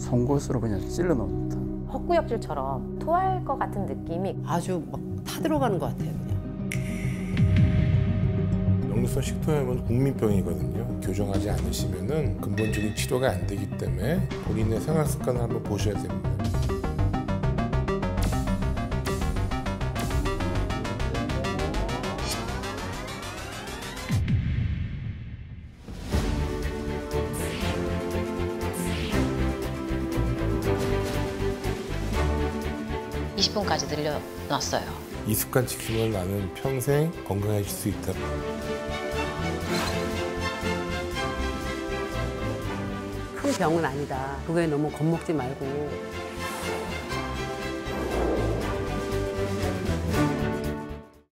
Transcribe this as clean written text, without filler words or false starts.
송곳으로 그냥 찔러 넣은 듯한. 헛구역질처럼 토할 것 같은 느낌이 아주 막 타들어가는 것 같아요, 그냥. 역류성 식도염은 국민병이거든요. 교정하지 않으시면은 근본적인 치료가 안 되기 때문에 본인의 생활 습관을 한번 보셔야 됩니다. (20분까지) 늘려놨어요. 이 습관 지키면 나는 평생 건강해질 수 있다. 큰 병은 아니다. 그거에 너무 겁먹지 말고